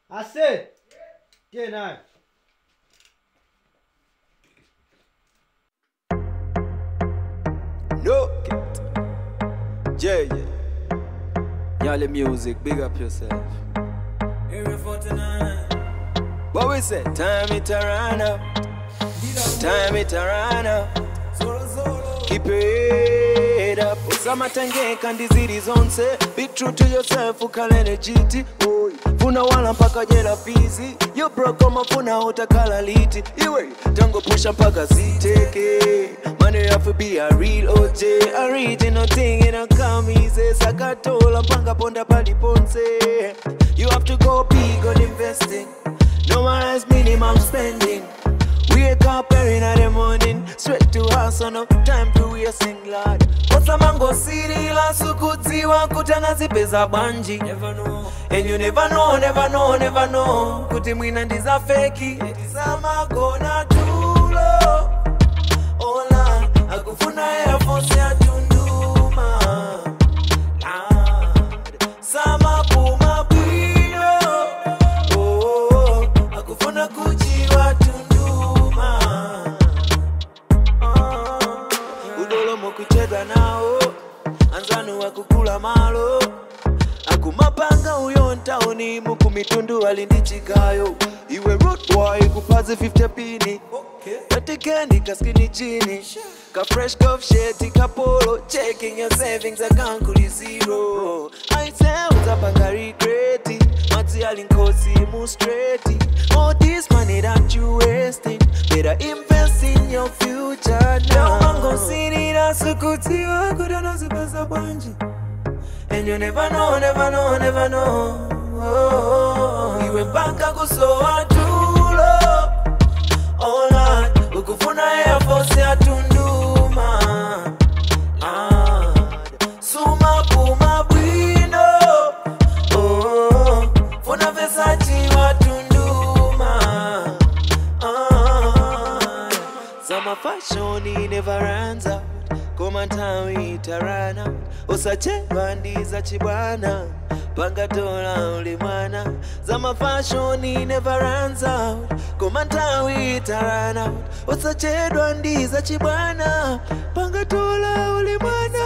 I said, get on. No. Yeah. Nyali Muzik, big up yourself. Area 49. What we say? Time it around up. Time it around up. Keep it up. Osama Tange kandizidi zonse. Be true to yourself, ukalene jiti. Funa wala mpaka jela fizi. You broke on mafuna utakala liti. Iwe, tango pusha mpaka ziteke. Money have to be a real OJ. Original thing in a come easy. Sakatola mpanga ponda pali ponse. You have to go big on investing. No more as minimum spending. Wake up early in the morning, straight to us, so no time to wasting, Lord. Osamango city, la sukudziwa, kutana zipeza banji. Never know, and you never know, never know, never know. Kuti mwina ndiza feki, sama gonna tulo. Ola, akufuna Air Force ya Tunduma. Lord, sama puma bwino. Oh, akufuna kujiwa Tunduma. Kucheza nao anzanu wa kukula malo akumapanga uyo ntaoni mukumitundu alindichikayo iwe root boy kupaze 50 pini katikendi kaskini chini ka fresh cuff sheti kapolo checking your savings account kuli zero I say utapanga regreti mati alinkosi mustreti all this money that you wasting better invest in your future now mango city na sukutiwa kudana zipesa banji and you never know, never know, never know. Oh, iwe mpaka kusoa tulo. Oh Lord, ukufuna Air Force ya Tunduma. Suma kuma bwino. Oh, funa Versace wa Tunduma. Summer fashion never runs out. Koma tawi itarana. Usache bandi za chibwana. Panga dola ulimwana. Zama fashion never runs out. Koma tawi itarana. Usache bandi za chibwana. Panga dola ulimwana.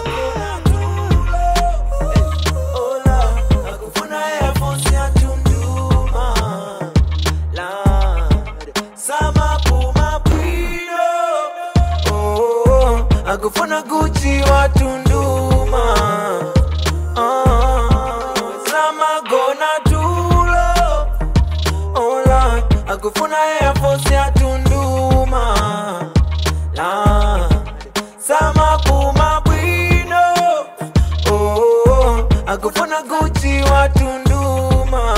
Ola, akufuna Air Force ya Tunduma. Lord, sama puma bwino. Oh, akufuna Gucci wa Tunduma. Sama gona tulo. Oh Lord, akufuna Air Force ya Tunduma. Lord, sama puma bwino. Oh, akufuna Gucci wa Tunduma.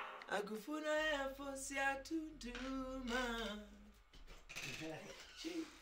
Akufuna Air Force ya Tunduma.